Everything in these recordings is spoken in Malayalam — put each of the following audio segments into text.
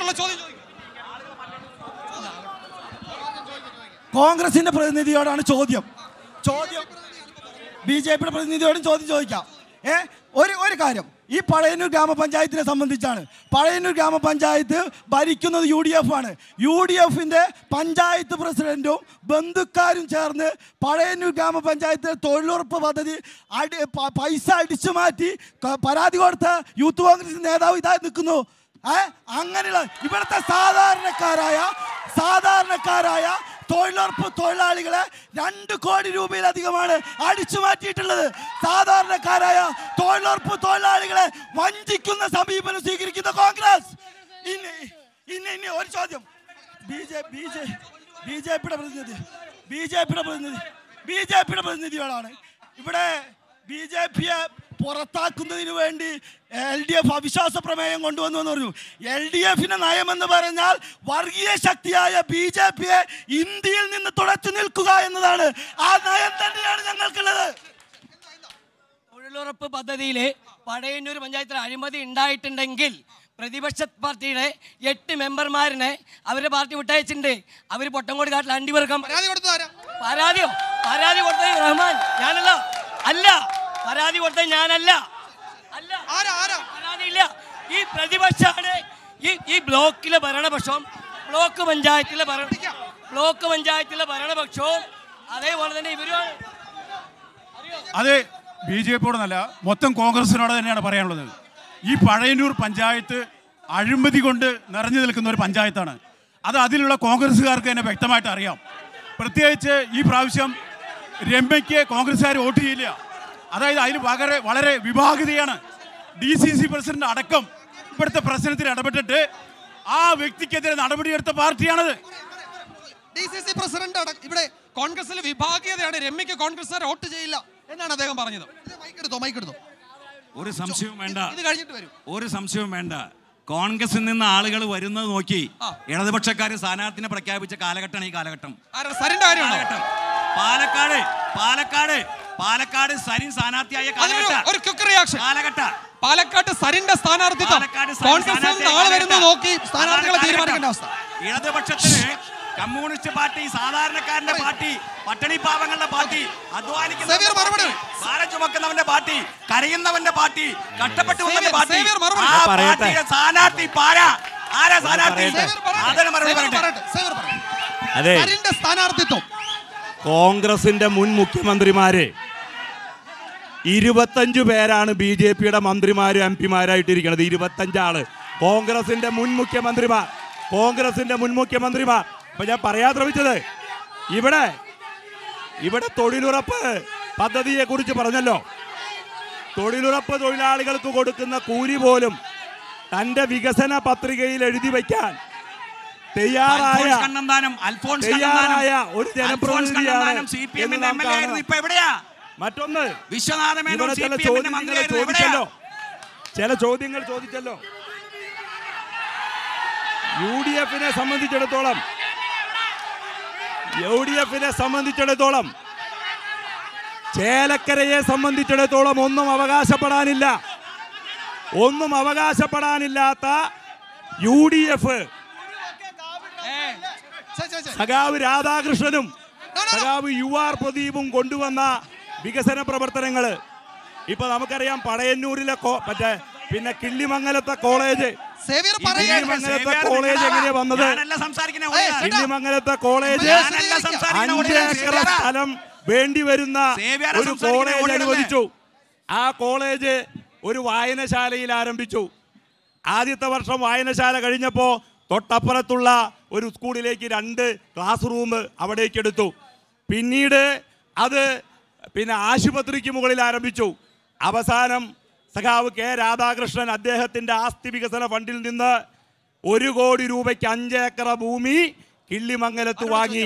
കോൺഗ്രസിന്റെ പ്രതിനിധിയോടാണ് ചോദ്യം. ബി.ജെ.പിയുടെ പ്രതിനിധിയോടും ചോദ്യം ചോദിക്കാം. ഒരു കാര്യം, ഈ പഴയന്നൂർ ഗ്രാമപഞ്ചായത്തിനെ സംബന്ധിച്ചാണ്. പഴയന്നൂർ ഗ്രാമപഞ്ചായത്ത് ഭരിക്കുന്നത് UDF ആണ്. UDFന്റെ പഞ്ചായത്ത് പ്രസിഡന്റും ബന്ധുക്കാരും ചേർന്ന് പഴയന്നൂർ ഗ്രാമപഞ്ചായത്തിലെ തൊഴിലുറപ്പ് പദ്ധതി പൈസ അടിച്ചു മാറ്റി പരാതി കൊടുത്ത യൂത്ത് കോൺഗ്രസ് നേതാവ് ഇതായി നിൽക്കുന്നു. അങ്ങനെയുള്ള ഇവിടുത്തെ സാധാരണക്കാരായ തൊഴിലുറപ്പ് തൊഴിലാളികളെ 2 കോടി രൂപയിലധികമാണ് അടിച്ചു മാറ്റിയിട്ടുള്ളത്. സാധാരണക്കാരായ തൊഴിലുറപ്പ് തൊഴിലാളികളെ വഞ്ചിക്കുന്ന സമീപനം സ്വീകരിക്കുന്ന കോൺഗ്രസ്. ഇനി ഒരു ചോദ്യം ബിജെപിയുടെ പ്രതിനിധിയോടാണ്. ഇവിടെ ബിജെപിയെ പുറത്താക്കുന്നതിന് വേണ്ടി LDF അവിശ്വാസ പ്രമേയം കൊണ്ടുവന്നു എന്ന് പറഞ്ഞു. LDFിന്റെ നയമെന്ന് പറഞ്ഞാൽ വർഗീയ ശക്തിയായ ബിജെപിയെ ഇന്ത്യയിൽ നിന്ന് തുടച്ചു നിൽക്കുക എന്നതാണ്. ആ നയം തന്നെയാണ് ഞങ്ങൾക്കുള്ളത്. തൊഴിലുറപ്പ് പദ്ധതിയിൽ പഴയന്നൂർ പഞ്ചായത്തിൽ അഴിമതി ഉണ്ടായിട്ടുണ്ടെങ്കിൽ പ്രതിപക്ഷ പാർട്ടിയുടെ 8 മെമ്പർമാരിനെ അവരുടെ പാർട്ടി വിട്ടയച്ചിട്ടുണ്ട്. അവർ പൊട്ടങ്കോട് കാട്ടിൽ അണ്ടിവർക്കം പരാതി കൊടുത്തത് റഹ്മാൻ ഞാനല്ല പരാതി കൊടുത്തത് ഞാനല്ല പരാതിയില്ല. ഈ പ്രതിപക്ഷമാണ് ഈ ബ്ലോക്കിലെ ഭരണപക്ഷവും ബ്ലോക്ക് പഞ്ചായത്തിലെ ഭരണപക്ഷവും അതേപോലെ തന്നെ ഇവരുമാണ്. അതെ, ബിജെപിയോടൊന്നല്ല, മൊത്തം കോൺഗ്രസിനോട് തന്നെയാണ് പറയാനുള്ളത്. ഈ പഴയന്നൂർ പഞ്ചായത്ത് അഴിമതി കൊണ്ട് നിറഞ്ഞു നിൽക്കുന്ന ഒരു പഞ്ചായത്താണ്. അതിലുള്ള കോൺഗ്രസ്സുകാർക്ക് തന്നെ വ്യക്തമായിട്ട് അറിയാം. പ്രത്യേകിച്ച് ഈ പ്രാവശ്യം രമ്യയ്ക്ക് കോൺഗ്രസ്സുകാർ വോട്ട് ചെയ്യില്ല. അതായത് അതിൽ വളരെ വിഭാഗിതയാണ്. DCC പ്രസിഡന്റ് അടക്കം ഇവിടുത്തെ പ്രശ്നത്തിൽ ഇടപെട്ടിട്ട് ആ വ്യക്തിക്കെതിരെ നടപടിയെടുത്ത പാർട്ടിയാണത്. DCC പ്രസിഡന്റ് ഇവിടെ കോൺഗ്രസിൽ വിഭാഗീയതയാണ്, രമ്യയ്ക്ക് കോൺഗ്രസ്സുകാർ വോട്ട് ചെയ്യില്ല എന്നാണ് അദ്ദേഹം പറഞ്ഞത്. മൈക്കെടുത്തോ. ഒരു സംശയവും വേണ്ട, ഇത് കഴിഞ്ഞിട്ട് വരും. ഒരു സംശയവും വേണ്ട. കോൺഗ്രസിൽ നിന്ന് ആളുകൾ വരുന്നത് നോക്കി ഇടതുപക്ഷക്കാർ സ്ഥാനാർത്ഥിനെ പ്രഖ്യാപിച്ച കാലഘട്ടമാണ് ഈ കാലഘട്ടം. പാലക്കാട് സരിൻ സ്ഥാനാർത്ഥിയായ കാലഘട്ടം. പാലക്കാട് സരിന്റെ സ്ഥാനാർത്ഥിത്വം നോക്കി സ്ഥാനാർത്ഥികളെ തീരുമാനിക്കേണ്ട അവസ്ഥ. ഇടതുപക്ഷത്തിന് കമ്മ്യൂണിസ്റ്റ് പാർട്ടി, സാധാരണക്കാരന്റെ പാർട്ടി, പട്ടിണി പാവങ്ങളുടെ പാർട്ടി, അധ്വാനിക്കുന്ന ഭാരം ചുമക്കുന്നവന്റെ പാർട്ടി, കരയുന്നവന്റെ പാർട്ടി, കഷ്ടപ്പെട്ടു വന്നവന്റെ പാർട്ടി, സ്ഥാനാർത്ഥി ആരാ സ്ഥാനാർത്ഥി? അതെ, സ്ഥാനാർത്ഥിത്വം കോൺഗ്രസിന്റെ മുൻ മുഖ്യമന്ത്രിമാര് 25 പേരാണ് BJPയുടെ മന്ത്രിമാരും MP-മാരായിട്ടിരിക്കുന്നത്. 25 ആള് കോൺഗ്രസിന്റെ മുൻ മുഖ്യമന്ത്രിമാർ. അപ്പൊ ഞാൻ പറയാൻ ശ്രമിച്ചത്, ഇവിടെ തൊഴിലുറപ്പ് പദ്ധതിയെ കുറിച്ച് പറഞ്ഞല്ലോ. തൊഴിലുറപ്പ് തൊഴിലാളികൾക്ക് കൊടുക്കുന്ന കൂലി പോലും തന്റെ വികസന പത്രികയിൽ എഴുതി വയ്ക്കാൻ തയ്യാറായ ഒരു ജനപ്രതിനിധിയാണ്. മറ്റൊന്ന്, ചില ചോദ്യങ്ങൾ ചോദിച്ചല്ലോ. UDFിനെ സംബന്ധിച്ചിടത്തോളം ചേലക്കരയെ സംബന്ധിച്ചിടത്തോളം ഒന്നും അവകാശപ്പെടാനില്ലാത്ത UDF സഖാവ് രാധാകൃഷ്ണനും സഖാവ് UR പ്രദീപും കൊണ്ടുവന്ന വികസന പ്രവർത്തനങ്ങള് ഇപ്പൊ നമുക്കറിയാം. പഴയന്നൂരിലെ പിന്നെ കിള്ളിമംഗലത്തെ കോളേജ് എങ്ങനെയാ വന്നത്? കിള്ളിമംഗലത്തെ കോളേജ് 5 ഏക്കർ സ്ഥലം വേണ്ടി വരുന്ന ഒരു കോളേജ് അനുവദിച്ചു. ആ കോളേജ് ഒരു വായനശാലയിൽ ആരംഭിച്ചു. ആദ്യത്തെ വർഷം വായനശാല കഴിഞ്ഞപ്പോ തൊട്ടപ്പുറത്തുള്ള ഒരു സ്കൂളിലേക്ക് 2 ക്ലാസ് റൂം അവിടേക്ക് എടുത്തു. പിന്നീട് അത് ആശുപത്രിക്ക് മുകളിൽ ആരംഭിച്ചു. അവസാനം സഖാവ് K രാധാകൃഷ്ണൻ അദ്ദേഹത്തിന്റെ ആസ്തി വികസന ഫണ്ടിൽ നിന്ന് 1 കോടി രൂപയ്ക്ക് 5 ഏക്കർ ഭൂമി കിള്ളിമംഗലത്ത് വാങ്ങി.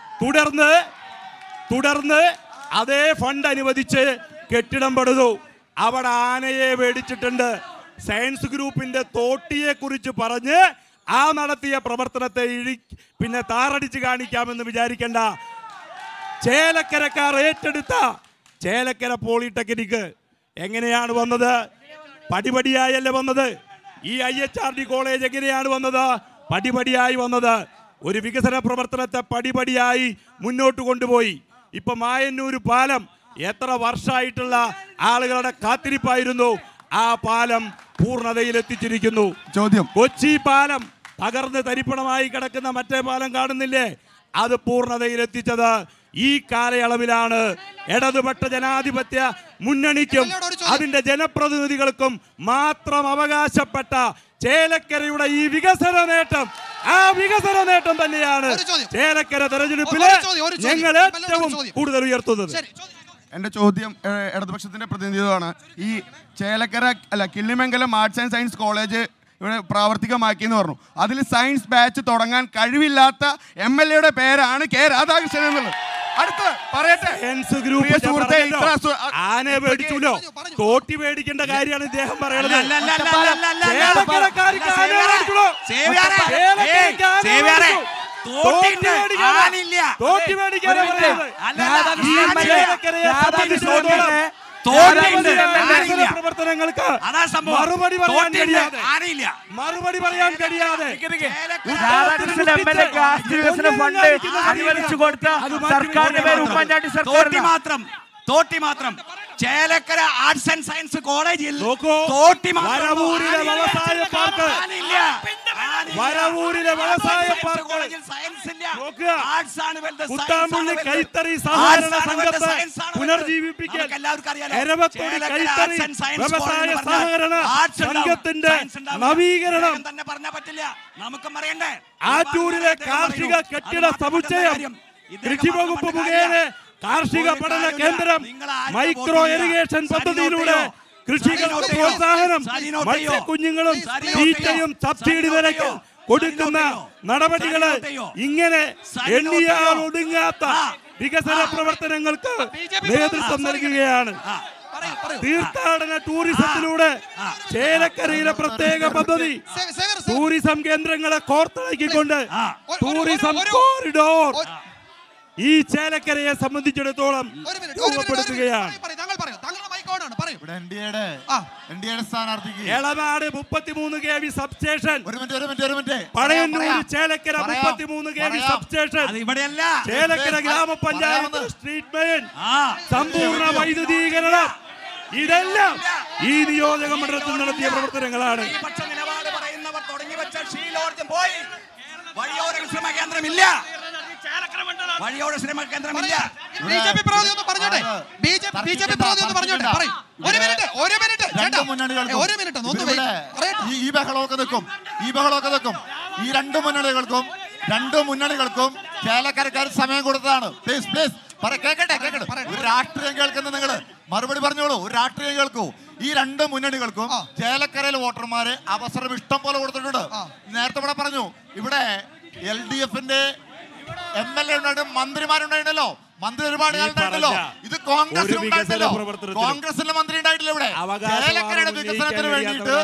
തുടർന്ന് അതേ ഫണ്ട് അനുവദിച്ച് കെട്ടിടം പണിതു. അവിടെ ആനയെ മേടിച്ചിട്ടുണ്ട്. സയൻസ് ഗ്രൂപ്പിന്റെ തോട്ടിയെ കുറിച്ച് പറഞ്ഞ് നടത്തിയ പ്രവർത്തനത്തെ താറടിച്ച് കാണിക്കാമെന്ന് വിചാരിക്കേണ്ട. ചേലക്കരക്കാർ ഏറ്റെടുത്ത ചേലക്കര പോളിടെക്നിക്ക് എങ്ങനെയാണ് വന്നത്? പടിപടിയായല്ലേ വന്നത്. ഈ IHRD കോളേജ് എങ്ങനെയാണ് വന്നത്? പടിപടിയായി വന്നത്. ഒരു വികസന പ്രവർത്തനത്തെ പടിപടിയായി മുന്നോട്ട് കൊണ്ടുപോയി. ഇപ്പൊ മായന്നൂർ പാലം എത്ര വർഷമായിട്ടുള്ള ആളുകളുടെ കാത്തിരിപ്പായിരുന്നു. ആ പാലം പൂർണ്ണതയിലെത്തിച്ചിരിക്കുന്നു. ചോദ്യം, കൊച്ചി പാലം തകർന്ന് തരിപ്പണമായി കിടക്കുന്ന മറ്റേ പാലം കാണുന്നില്ലേ? അത് പൂർണ്ണതയിലെത്തിച്ചത് ഈ കാലയളവിലാണ്. ഇടതുപക്ഷ ജനാധിപത്യ മുന്നണിക്കും അതിന്റെ ജനപ്രതിനിധികൾക്കും മാത്രം അവകാശപ്പെട്ട ചേലക്കരയുടെ ഈ വികസന നേട്ടം, ആ വികസന നേട്ടം തന്നെയാണ് ചേലക്കര തെരഞ്ഞെടുപ്പിൽ ഞങ്ങൾ ഏറ്റവും കൂടുതൽ ഉയർത്തുന്നത്. എൻ്റെ ചോദ്യം ഇടതുപക്ഷത്തിൻ്റെ പ്രതിനിധിയാണ്. ഈ Chelakkara Killimangalam arts and science college ഇവിടെ പ്രാവർത്തികമാക്കിയെന്ന് പറഞ്ഞു. അതിൽ സയൻസ് ബാച്ച് തുടങ്ങാൻ കഴിവില്ലാത്ത MLA പേരാണ് K. രാധാകൃഷ്ണൻ എന്നുള്ളത്. അടുത്ത പറയട്ടെ, ആനയെ പേടിച്ചല്ലോ, തോട്ടി പേടിക്കേണ്ട കാര്യമാണ് ഇദ്ദേഹം പറയുന്നത്. പ്രവർത്തനങ്ങൾക്ക് മറുപടി പറയാൻ കഴിയാതെ തോട്ടി മാത്രം ചേലക്കര ആർട്സ് ആൻഡ് സയൻസ് കോളേജിൽ വരവൂരിലെ വ്യവസായ പാർക്ക് കുത്താമ്പുള്ളി കൈത്തറി സഹകരണ സംഘത്തെ പുനർജീവിപ്പിക്കാൻ എരവത്തോട് കൈത്തറി വ്യവസായ സഹകരണ സംഘത്തിന്റെ നവീകരണം, ആറ്റൂരിലെ കാർഷിക കെട്ടിട സമുച്ചയം, കൃഷി വകുപ്പ് മുഖേന കാർഷിക പഠന കേന്ദ്രം, മൈക്രോ ഇറിഗേഷൻ പദ്ധതിയിലൂടെ കൃഷികൾക്ക് പ്രോത്സാഹനം, മത്സ്യക്കുഞ്ഞുങ്ങളും തീറ്റയും സബ്സിഡി നിരക്ക് കൊടുക്കുന്ന നടപടികള്, ഇങ്ങനെ എണ്ണിയാൽ ഒടുങ്ങാത്ത വികസന പ്രവർത്തനങ്ങൾക്ക് നേതൃത്വം നൽകുകയാണ്. തീർത്ഥാടന ടൂറിസത്തിലൂടെ ചേലക്കരയിലെ പ്രത്യേക പദ്ധതി, ടൂറിസം കേന്ദ്രങ്ങളെ കോർത്തിണക്കിക്കൊണ്ട് ടൂറിസം കോറിഡോർ ഈ ചേലക്കരയെ സംബന്ധിച്ചിടത്തോളം രൂപപ്പെടുത്തുകയാണ്. Elanad 33 kV substation, Pazhayannur Chelakkara 33 kV substation, Chelakkara ഗ്രാമപഞ്ചായത്ത് സ്ട്രീറ്റ് മെയിൻ, സമ്പൂർണ്ണ വൈദ്യുതീകരണം, ഇതെല്ലാം ഈ നിയോജക മണ്ഡലത്തിൽ നടത്തിയ പ്രവർത്തനങ്ങളാണ്. വഴിയോര വിശ്രമ കേന്ദ്രമില്ല. ബിജെപി പ്രവർത്തി ഒന്ന് പറഞ്ഞോട്ടെ. ബിജെപി പ്രവർത്തി ഒന്ന് പറഞ്ഞോട്ടെ. ഒരു മിനിറ്റ് ഈ ബഹളമൊക്കെ നിൽക്കും. ഈ രണ്ട് മുന്നണികൾക്കും ചേലക്കരക്കാർ സമയം കൊടുത്തതാണ്. പ്ലീസ് കേക്കട്ടെ. ഒരു രാഷ്ട്രീയം കേൾക്കുന്ന നിങ്ങള് മറുപടി പറഞ്ഞോളൂ. ഒരു രാഷ്ട്രീയം കേൾക്കൂ. ഈ രണ്ട് മുന്നണികൾക്കും ചേലക്കരയിലെ വോട്ടർമാരെ അവസരം ഇഷ്ടം പോലെ കൊടുത്തിട്ടുണ്ട്. നേരത്തെ ഇവിടെ പറഞ്ഞു, ഇവിടെ LDFന്റെ MLA ഉണ്ടായിട്ടും മന്ത്രിമാരുണ്ടായിട്ടല്ലോ, മന്ത്രി ഒരുപാട് കാലത്തായിട്ടല്ലോ. ഇത് കോൺഗ്രസിന്റെ മന്ത്രി ഉണ്ടായിട്ടില്ല. ഇവിടെ ചേലക്കരയുടെ വികസനത്തിന് വേണ്ടിയിട്ട്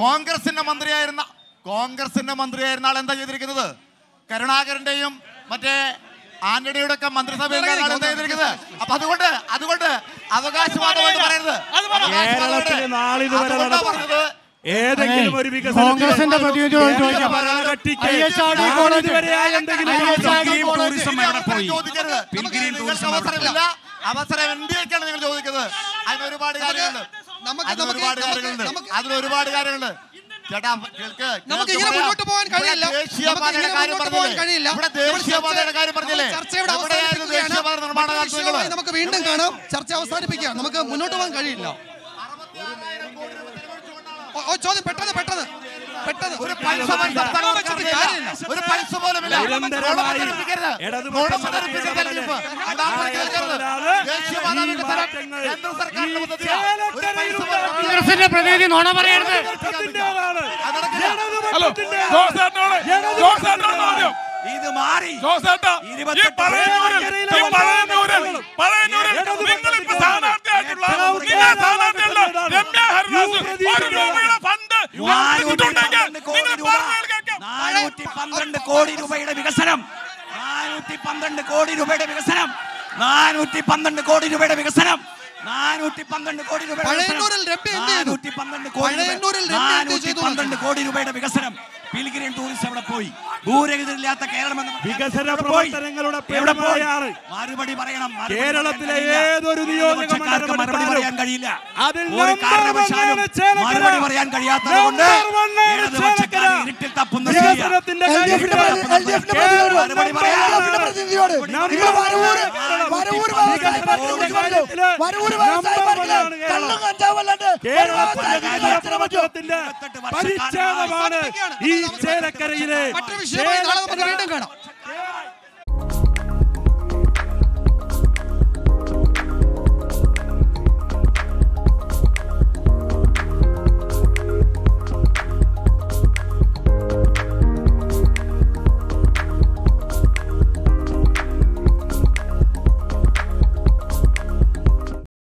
കോൺഗ്രസിന്റെ മന്ത്രിയായിരുന്ന ആൾ എന്താ ചെയ്തിരിക്കുന്നത്? കരുണാകരന്റെയും മറ്റേ ആന്റണിയുടെ ഒക്കെ മന്ത്രിസഭയിൽ എന്താ ചെയ്തിരിക്കുന്നത്? അപ്പൊ അതുകൊണ്ട് അവകാശവാദമായിട്ട് പറയരുത്. ഏതെങ്കിലും ഒരു കോൺഗ്രസിന്റെ പ്രതിനിധി അവസരം എന്തിയൊക്കെയാണ് നിങ്ങൾ ചോദിക്കുന്നത്? അതിനൊരുപാട് കാര്യങ്ങളുണ്ട്. ചേട്ടാ നമുക്ക് ഇങ്ങനെ മുന്നോട്ട് പോകാൻ കഴിയില്ല. ദേശീയപാതയുടെ കാര്യം പറഞ്ഞില്ലേ? നമുക്ക് വീണ്ടും കാണാം. ചർച്ച അവസാനിപ്പിക്കാം. നമുക്ക് മുന്നോട്ട് പോകാൻ കഴിയില്ല. ചോദ്യം പെട്ടെന്ന് ഒരു പൈസ പോലും കോൺഗ്രസിന്റെ പ്രതിനിധി നുണ പറയരുത്. ഇത് മാറി. കോടി രൂപയുടെ വികസനം, 412 കോടി രൂപയുടെ വികസനം, 412 കോടി രൂപയുടെ വികസനം 412 കോടി രൂപയുടെ പഴയന്നൂരിൽ രമ്യ എന്ത് ചെയ്തു? 412 കോടി രൂപയുടെ വികസനം. പിൽഗ്രിം ടൂറിസം അവിടെ പോയി. ഭൂരഹിതരില്ലാത്ത കേരളം എന്ന വികസന പ്രവർത്തനങ്ങളുടെ മറുപടി പറയണം. കേരളത്തിലെ ഏതൊരു നിയോജക മറുപടി പറയാൻ കഴിയില്ല. അതിൽ ഒരു കാരണവശാലും മറുപടി പറയാൻ കഴിയാത്തത് കൊണ്ട് ഇരുട്ടിൽ തപ്പുന്ന വികസനത്തിന്റെ പരിച്ഛേദമാണ് ഈ ചേലക്കരയിലെ. മറ്റൊരു വിഷയമായി നാളെ നമുക്ക് വീണ്ടും കാണാം.